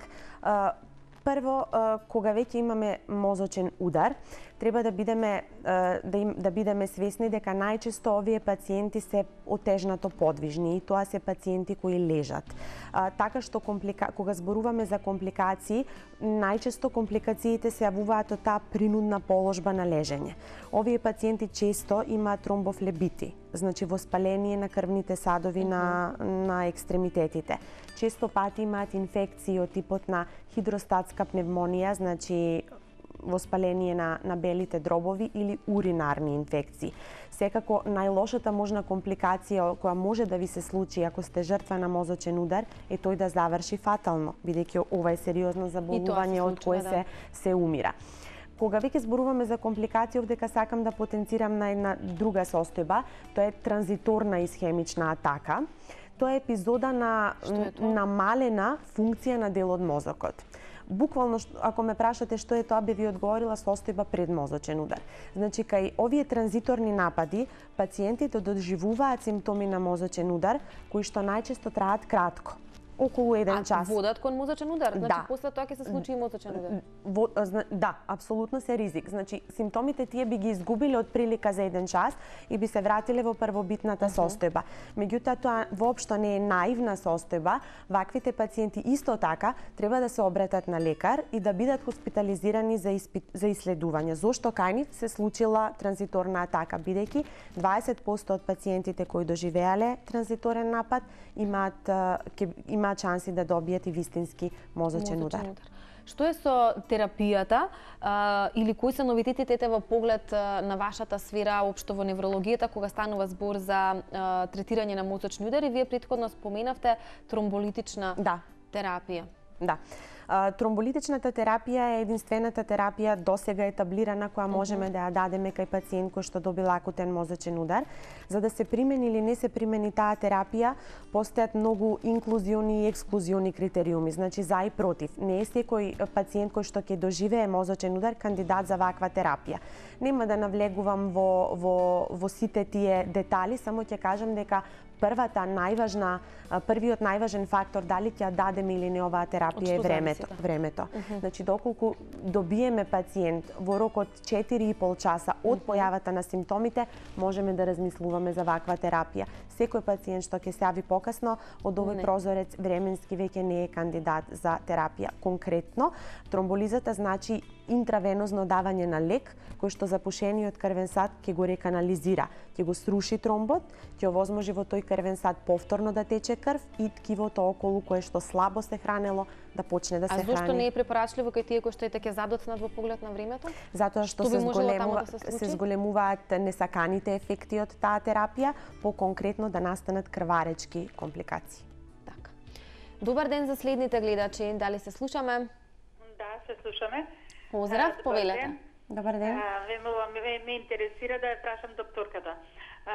Прво, кога веќе имаме мозочен удар, треба да бидеме да, им, да бидеме свесни дека најчесто овие пациенти се отежнато подвижни и тоа се пациенти кои лежат. А, така што комплика... кога зборуваме за компликации, најчесто компликациите се јавуваат од таа принудна положба на лежење. Овие пациенти често имаат тромбофлебити, значи воспаление на крвните садови mm -hmm. на, на екстремитетите. Често пати имаат инфекции од типот на хидростатска пневмонија, значи воспаление на, на белите дробови или уринарни инфекции. Секако, најлошата можна компликација која може да ви се случи ако сте жртва на мозочен удар е тој да заврши фатално, бидејќи ова е сериозно заболување од кое да. се, се умира. Кога веќе зборуваме за компликации, овдека сакам да потенцирам на една друга состојба, тоа е транзиторна исхемична атака. Тоа е епизода на намалена функција на дел од мозокот. Буквално, ако ме прашате што е тоа, би ви одговорила состојба пред мозочен удар. Значи, кај овие транзиторни напади, пациентите доживуваат симптоми на мозочен удар, кои што најчесто траат кратко, околу еден час. А водат кон мозочен удар? Значи, да. после тоа ќе се случи и мозочен удар? Во, да, апсолутно се ризик. Значи, симптомите тие би ги изгубиле од прилика за еден час и би се вратиле во првобитната uh -huh. состојба. Меѓутоа, тоа воопшто не е наивна состојба. Ваквите пациенти исто така треба да се обратат на лекар и да бидат хоспитализирани за, испит, за иследување. Зошто кај нив се случила транзиторна атака? Бидејќи дваесет проценти од пациентите кои доживеале транзиторен напад имаат, ке, имаат шанси да добијат и вистински мозочен, мозочен удар. удар. Што е со терапијата а, или кои се новитетите во поглед а, на вашата сфера, општо во неврологијата, кога станува збор за а, третирање на мозочни удари? Вие претходно споменавте тромболитична да. терапија. Да. Тромболитичната терапија е единствената терапија досега етаблирана која можеме uh -huh. да ја дадеме кај пациент кој што доби акутен мозочен удар. За да се примени или не се примени таа терапија, постојат многу инклузиони и ексклузиони критериуми, значи за и против. Не е секој пациент кој што ќе доживее мозочен удар кандидат за ваква терапија. Нема да навлегувам во, во, во сите тие детали, само ќе кажам дека првата најважна, првиот најважен фактор дали ќе ја дадеме или не оваа терапија е времето. Времето. Uh -huh. Значи, доколку добиеме пациент во рок од четири и пол часа од појавата на симптомите, можеме да размислуваме за ваква терапија. Секој пациент што ќе се јави покасно од овој не. прозорец временски веќе не е кандидат за терапија. Конкретно, тромболизата значи интравенозно давање на лек кој што запушениот крвен сад ќе го реканализира, ќе го сруши тромбот, ќе овозможи во тој крвен сад повторно да тече крв и ткивото околу кое што слабо се хранело да почне да се храни. А зошто не е препорачливо кај тие кои што ете ќе задоцнат во поглед на времето? Затоа што, што се, зголемува, да се, се зголемуваат несаканите ефекти од таа терапија, по-конкретно да настанат крваречки компликации. Така. Добар ден за следните гледачи, дали се слушаме? Да, се слушаме. Поздрав, повелете. Добар ден. А, ме, ме, ме интересира да ја прашам докторката. А,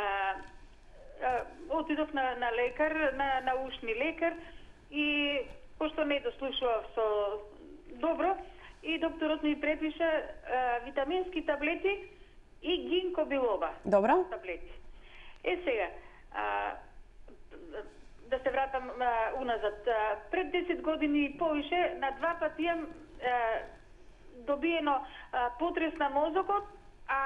а, отидов на, на лекар, на, на ушни лекар и пошто не дослушував со добро и докторот ми препиша а, витамински таблети и гинкобилоба. Добро. Таблети. Е сега, а, да се вратам а, уназад. А, пред десет години и повише на два пати имам добиено а, потрес на мозокот, а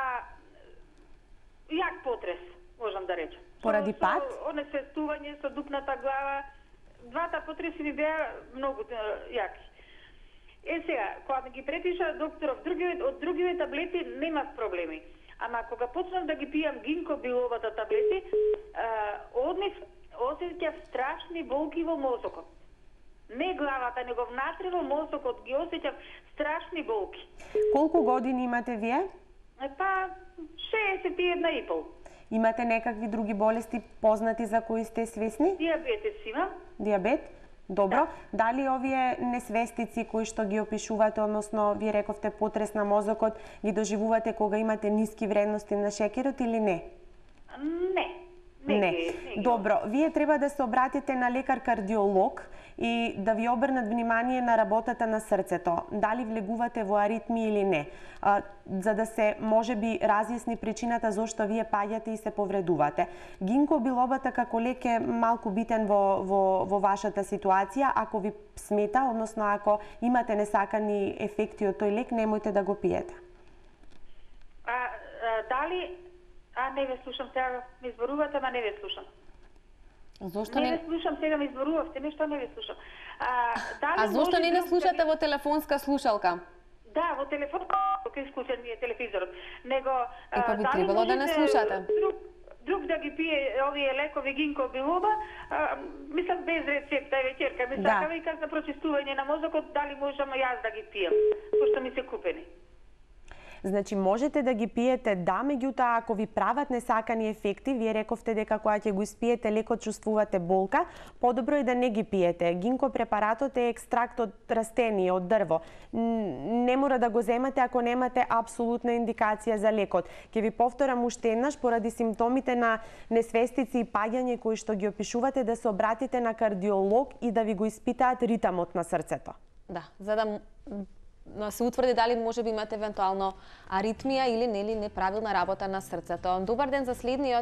јак потрес, можам да речем. Поради со, пат? Со онесвестување, со дупната глава, двата потреси ми беа многу а, јаки. Е сега, кога ми ги препиша докторов другиве, од другиве таблети немав проблеми. Ама кога почнав да ги пијам гинко биловата таблети, однив осеќав страшни болки во мозокот. Не главата, него внатре во мозокот ги осеќав страшни болки. Колку години имате вие? Па шеесет и една и пол. Имате некакви други болести познати за кои сте свесни? Диабетес имам. Диабет? Добро. Да. Дали овие несвестици кои што ги опишувате, односно вие рековте потрес на мозокот, ги доживувате кога имате ниски вредности на шекерот или не? Не. Не. Не. не. Добро. Вие треба да се обратите на лекар-кардиолог и да ви обрнат внимание на работата на срцето. Дали влегувате во аритми или не. А, за да се можеби разјасни причината зошто вие паѓате и се повредувате. Гинко билобата како лек е малку битен во, во, во вашата ситуација. Ако ви смета, односно ако имате несакани ефекти од тој лек, немојте да го пиете. А, а дали... А, не ве слушам, сега ме изборувате, ама не ве слушам. Зошто не? не Не ве слушам, сега ме изборувавте, нешто не ве слушам. А, дали А зошто може не не друг слушате да ми- во телефонска слушалка? Да, во телефон, кога исклучен ми е телевизорот. Него, Е, па би дали требало да не можете слушате. Друг, друг да ги пие овие лекови гинко билоба, а, мислам без рецепта, е вечерка, ми Да. сакава и как за прочистување на мозокот, дали можам јас да ги пијам, пошто ми се купени. Значи можете да ги пиете, да, меѓутоа ако ви прават несакани ефекти, вие рековте дека кога ќе го испиете лекот чувствувате болка, подобро е да не ги пиете. Гинко препаратот е екстракт од растение, од дрво. Н- Не мора да го земате ако немате апсолутна индикација за лекот. Ќе ви повторам уште еднаш, поради симптомите на несвестици и паѓање кои што ги опишувате, да се обратите на кардиолог и да ви го испитаат ритамот на срцето. Да, за да м- м, се утврди дали може би имате евентуално аритмија или нели неправилна работа на срцето. Добар ден за следниот.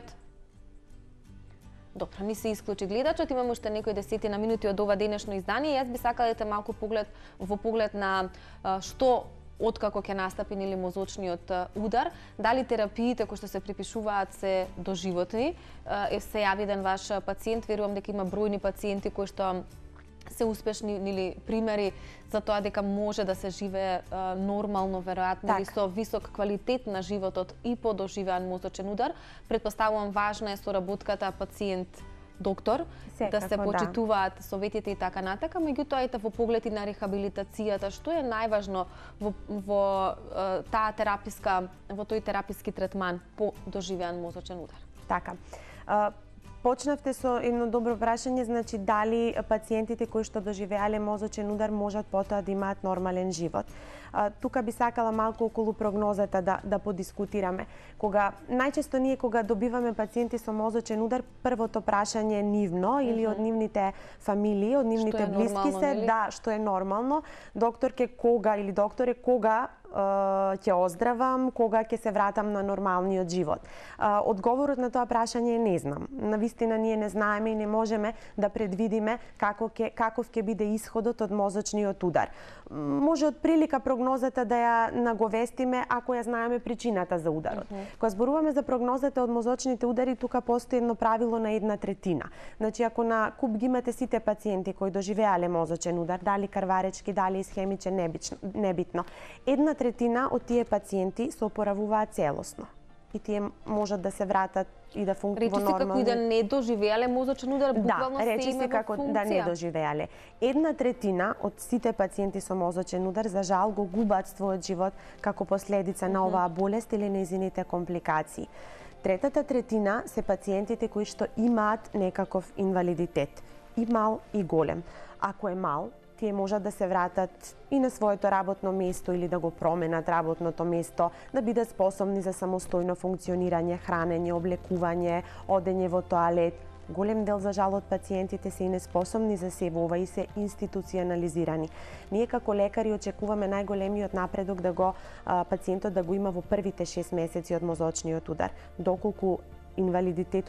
Добро, ни се исклучи гледачот, имаме уште некои десетина минути од ова денешно издание. Јас би сакала да дадете малку поглед во поглед на а, што откако ќе настапи нели мозочниот а, удар, дали терапиите кои што се припишуваат се доживотни. А, Е се јави еден ваш пациент, верувам дека има бројни пациенти кои што се успешни нели примери за тоа дека може да се живее а, нормално, веројатно или Така. со висок квалитет на животот и по доживеан мозочен удар. Предпоставувам важна е соработката пациент доктор, да се Секако, да. почитуваат советите и така натака, меѓутоа ете во поглед и на рехабилитацијата, што е најважно во, во а, таа тераписка, во тој тераписки третман по доживеан мозочен удар. Така. А, Почнавте со едно добро прашање, значи дали пациентите кои што доживеале мозочен удар можат потоа да имаат нормален живот. А, тука би сакала малку околу прогнозата да, да подискутираме. Кога, најчесто ние кога добиваме пациенти со мозочен удар, првото прашање е нивно или од нивните фамилии, од нивните е блиски нормално, се, нели? да, што е нормално. Докторке кога или докторе кога е, ќе оздравам, кога ќе се вратам на нормалниот живот. А, Одговорот на тоа прашање е не знам. Навистина ние не знаеме и не можеме да предвидиме како ќе каков ќе биде исходот од мозочниот удар. М, Може од прилика прогнозата да ја наговестиме ако ја знаеме причината за ударот. Кога зборуваме за прогнозата од мозочните удари, тука постои едно правило на една третина. Значи ако на куп ги имате сите пациенти кои доживеале мозочен удар, дали карваречки, дали исхемичен, небично, небитно, една третина од тие пациенти се опоравуваат целосно. И тие можат да се вратат и да функционираат Речи се како нормално. и да не доживеале мозочен удар, буквално Да, се речи име се во како да не функција. доживеале. Една третина од сите пациенти со мозочен удар за жал го губат својот живот како последица на оваа болест или нејзините компликации. Третата третина се пациентите кои што имаат некаков инвалидитет, и мал и голем. Ако е мал, тие можат да се вратат и на своето работно место или да го променат работното место, да бидат способни за самостојно функционирање, хранење, облекување, одење во тоалет. Голем дел за жал од пациентите се и неспособни за себе ова и се институционализирани. Ние како лекари очекуваме најголемиот напредок да го а, пациентот да го има во првите шест месеци од мозочниот удар, доколку инвалидитетот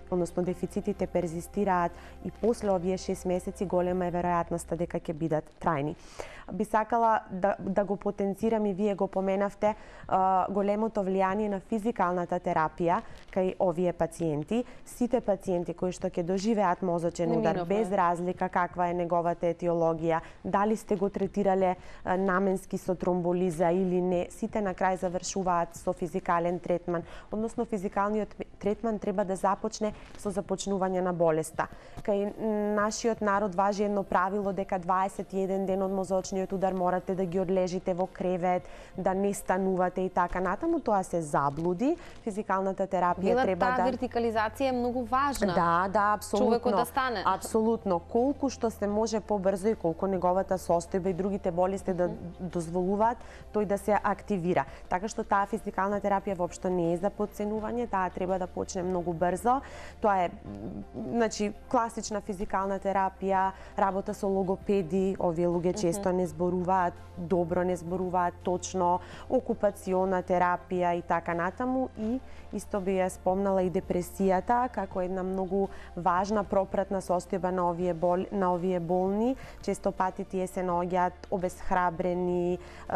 односно дефицитите перзистираат и после овие шест месеци, голема е веројатноста дека ќе бидат трајни. Би сакала да, да го потенцирам и вие го поменавте големото влијание на физикалната терапија кај овие пациенти. Сите пациенти кои што ќе доживеат мозочен удар, без разлика каква е неговата етиологија, дали сте го третирале наменски со тромболиза или не, сите на крај завршуваат со физикален третман. Односно, физикалниот третман треба да започне со започнување на болеста. Кај нашиот народ важи едно правило дека дваесет и еден ден од мозочниот удар морате да ги одлежите во кревет, да не станувате и така натаму. Тоа се заблуди. Физикалната терапија Била треба таа да... вертикализација е многу важна. Да, да, апсолутно. Човекот да стане. Апсолутно. Колку што се може побрзо и колку неговата состојба и другите болести да дозволуваат тој да се активира. Така што таа физикална терапија воопшто не е за потценување, таа треба да почне многу брзо. Тоа е, значи, класична физикална терапија, работа со логопеди, овие луѓе често не зборуваат добро, не зборуваат точно, окупациона терапија и така натаму, и исто би ја спомнала и депресијата како една многу важна пропратна состојба на овие бол, на овие болни. Често пати тие се наоѓаат обесхрабрени,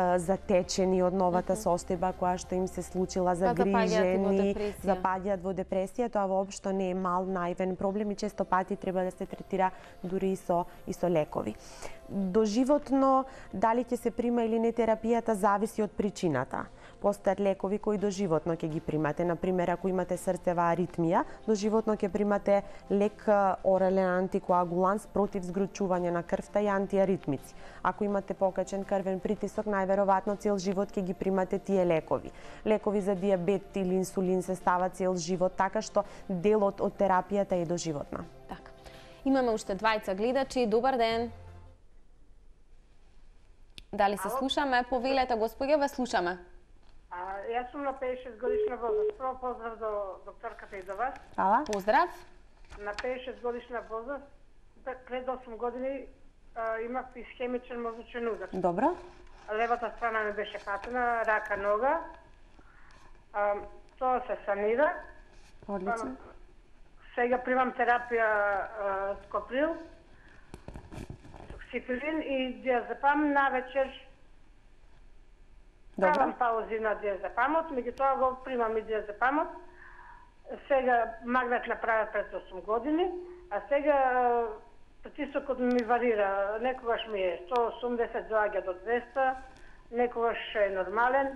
затечени од новата состојба која што им се случила, загрижени, запаѓаат во депресија. Тоа воопшто не е мал наивен проблем и често пати треба да се третира дури и со и со лекови. Доживотно, дали ќе се прима или не терапијата зависи од причината. Постојат лекови кои доживотно ќе ги примате. Например, ако имате срцева аритмија, доживотно ќе примате лек орален антикоагуланс против згручување на крвта и антиаритмици. Ако имате покачен крвен притисок, најверојатно цел живот ќе ги примате тие лекови. Лекови за дијабет или инсулин се стават цел живот, така што делот од терапијата е доживотна. Така. Имаме уште двајца гледачи. Добар ден. Дали се слушаме? Повелете, господја, ве слушаме. А, јас сум на петдесет и шест годишна возраст. Прво поздрав до докторката и до вас. Ала? Поздрав. На петдесет и шест годишна возраст, пред осум години а, имав исхемичен мозочен удар. Добро. Левата страна ми беше патена, рака, нога. А, тоа се санира. Одлично. Сега примам терапија а, скоприл, сифилин и диазепам на вечер. Правам паузи на диазепамот, меѓутоа го примам и диазепамот. Сега магнет направи пред осум години, а сега притисокот ми варира. Некогаш ми е сто и осумдесет, доаѓа до двеста, некогаш е нормален.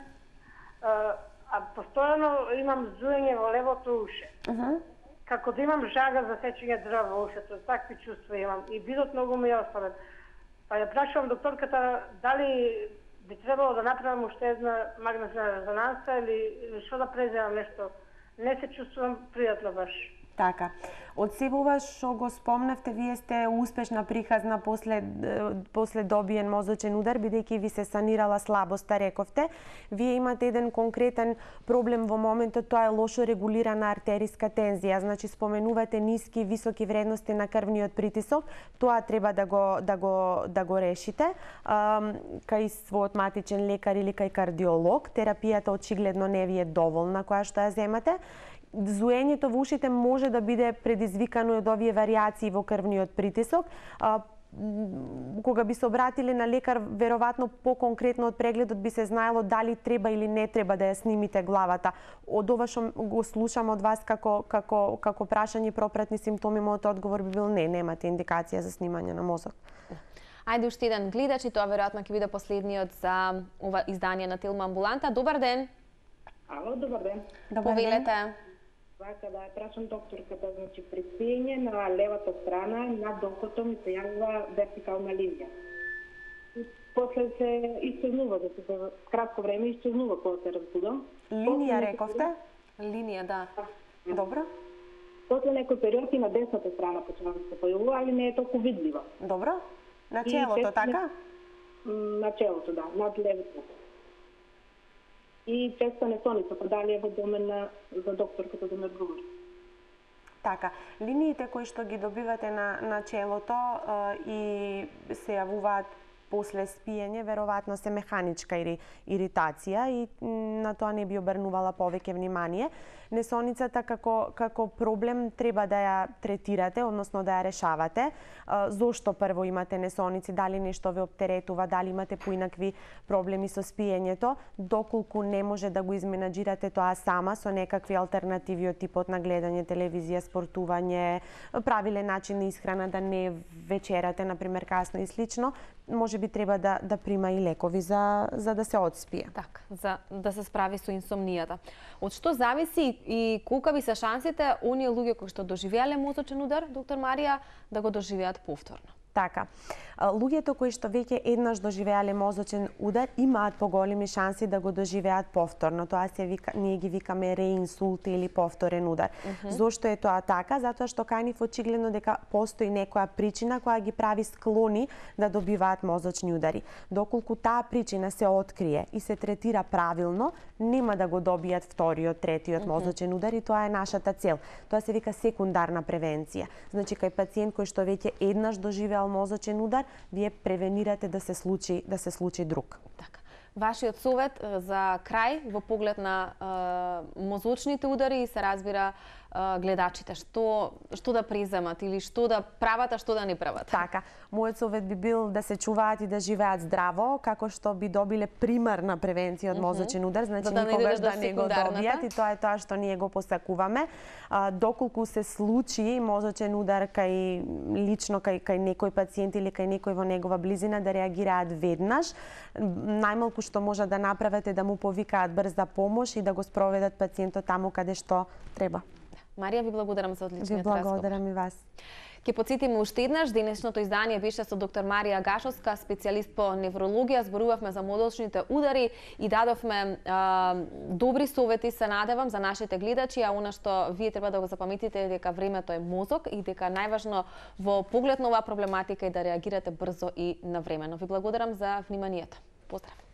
А постојано имам зуење во левото уше. Uh -huh. Како да имам жага за сечење дрва во ушето, такви чувства имам. И бидот многу ми е оставен. Па ја прашувам докторката дали би требало да направам уште една магнетна резонанса или што да преземам нешто. Не се чувствувам пријатно баш. Така. Од себе ова што го спомнавте, вие сте успешна прихазна после, после добиен мозочен удар, бидејќи ви се санирала слабоста, рековте. Вие имате еден конкретен проблем во моментот, тоа е лошо регулирана артериска тензија. Значи, споменувате ниски и високи вредности на крвниот притисок. Тоа треба да го, да го, да го решите. Um, кај својот матичен лекар или кај кардиолог. Терапијата очигледно не ви е доволна која што ја земате. Зуењето во ушите може да биде предизвикано од овие варијации во крвниот притисок. А, кога би се обратиле на лекар, веројатно по-конкретно од прегледот би се знаело дали треба или не треба да ја снимите главата. Од ова што го слушам од вас како, како, како прашање пропратни симптоми, мојот одговор би бил не, немате индикација за снимање на мозок. Ајде уште еден гледач и тоа веројатно ќе биде последниот за ова издание на Телма амбуланта. Добар ден. Ало, добар ден. Добар Повелете. ден. Вака да прашам докторката, значи при спиење на левата страна над докото ми се јавува вертикална линија. И после се исчезнува, да се кратко време исчезнува кога се разбудам. Линија рековте? Линија, да. Добро. После некој период и на десната страна почнува да се појавува, али не е толку видлива. Добро. На челото, така? На челото, да, над левото. И честа не соница, па дали е во домен на, за докторката да ме одговори. Така, линиите кои што ги добивате на, на челото е, и се јавуваат после спиење веројатно се механичка ири, иритација и на тоа не би обрнувала повеќе внимание. Несоницата како, како проблем треба да ја третирате, односно да ја решавате. Зошто прво имате несоници, дали нешто ве оптеретува, дали имате поинакви проблеми со спиењето, доколку не може да го изменаџирате тоа сама со некакви алтернативи од типот на гледање телевизија, спортување, правилен начин на исхрана, да не вечерате, например, касно и слично, може би треба да, да прима и лекови за, за да се одспие. Така, за да се справи со инсомнијата. Од што зависи и колкави се шансите оние луѓе кои што доживеале мозочен удар, доктор Марија, да го доживеат повторно? Така. Луѓето кои што веќе еднаш доживеале мозочен удар имаат поголеми шанси да го доживеат повторно. Тоа се вика, ние ги викаме реинсулт или повторен удар. Uh -huh. Зошто е тоа така? Затоа што кај нив очигледно дека постои некоја причина која ги прави склони да добиваат мозочни удари. Доколку таа причина се открие и се третира правилно, нема да го добијат вториот, третиот uh -huh. мозочен удар и тоа е нашата цел. Тоа се вика секундарна превенција. Значи кај пациент кој што веќе еднаш доживеал мозочен удар, вие превенирате да се случи да се случи друг. Така. Вашиот совет за крај во поглед на е, мозочните удари се разбира е, гледачите, што што да преземат или што да прават, а што да не прават? Така, мојот совет би бил да се чуваат и да живеат здраво, како што би добиле примарна превенција од мозочен удар, значи да никогаш да не го добијат и тоа е тоа што ние го посакуваме. А, доколку се случи мозочен удар кај лично кај кај некој пациент или кај некој во негова близина, да реагираат веднаш. Најмалку што може да направите да му повикаат брза помош и да го спроведат пациентот таму каде што треба. Марија, ви благодарам за одличниот разговор. Ви благодарам разговор. и вас. Ке потсетиме уште еднаш, денешното издание беше со доктор Марија Гашовска, специјалист по неврологија. Зборувавме за мозочните удари и дадовме а, добри совети, се надевам, за нашите гледачи, а она што вие треба да го запаметите е дека времето е мозок и дека најважно во поглед на оваа проблематика е да реагирате брзо и навремено. Ви благодарам за вниманието. Поздрав!